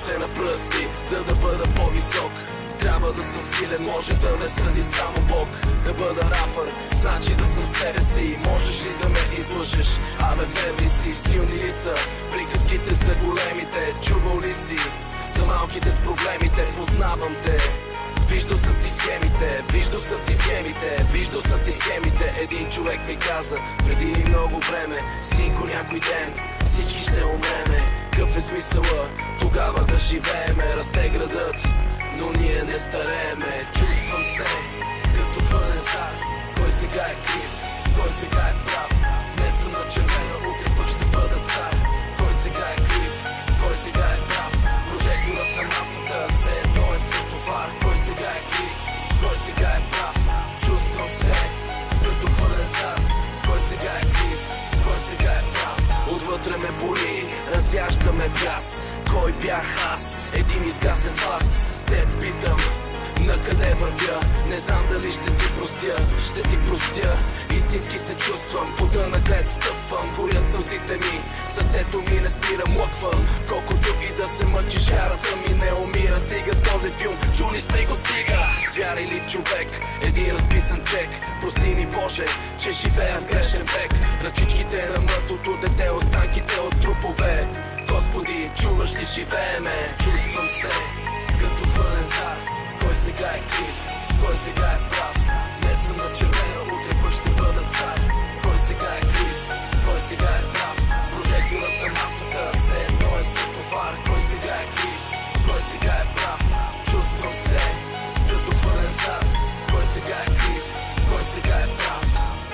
се на пръсти, за да бъда по-висок. Трябва да съм силен, може да ме съди само Бог. Да бъда рапър, значи да съм себе си. Можеш ли да ме излъжеш? Абе верни си, силни ли са приказките за големите? Чувал ли си за малките с проблемите? Познавам те. Виждал съм ти схемите, виждал съм ти схемите, виждал съм ти схемите. Един човек ми каза преди много време: синко, някой ден всички ще умреме. Какъв е смисъла тогава да живееме? Расте градът, но ние не старееме. Чувствам се като пълен цар. Кой сега е крив, кой сега е прав? Днес съм на червена, утре пък ще бъда цар. Кой сега е крив, кой сега е прав? Прожекторът на масата все едно е светофар. Кой сега е крив, кой сега е прав? Чувствам се като пълен цар. Кой сега е крив, кой сега е прав? Отвътре ме боли, разяждаме газ. Кой бях аз? Един изгасен фас. Те питам, накъде вървя? Не знам дали ще ти простя, ще ти простя. Истински се чувствам, пода наглед стъпвам. Горят сълзите ми, сърцето ми не спира, млъквам. Колкото и да се мъчиш, вярата ми не умира. Стига с този филм, чули спри го, стига. Звяр или човек, един разписан чек. Прости ми Боже, че живея в грешен век. Ръчичките на мъртвото дете, останките от трупове. Господи, чуваш ли, живееме? Чувствам се като пълен цар. Кой сега е крив, кой сега е прав? Днес съм на червена, утре пък ще бъда цар. Кой сега е крив, кой сега е прав? Прожекторът на масата все едно е светофар. Кой сега е крив, кой сега е прав? Чувствам се като пълен цар. Кой сега е крив, кой сега е прав?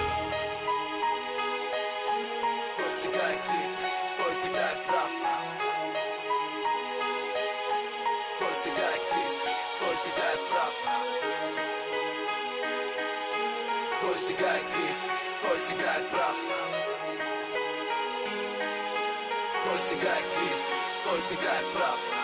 Кой сега е крив, кой сега е прав? Кой сега е крив, кой сега е прав? Кой сега е крив, кой сега е прав? Кой сега е крив, кой сега е прав?